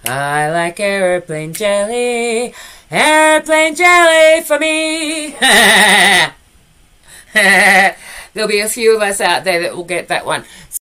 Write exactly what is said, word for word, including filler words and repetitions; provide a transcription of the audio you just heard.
I like aeroplane jelly, aeroplane jelly for me. There'll be a few of us out there that will get that one.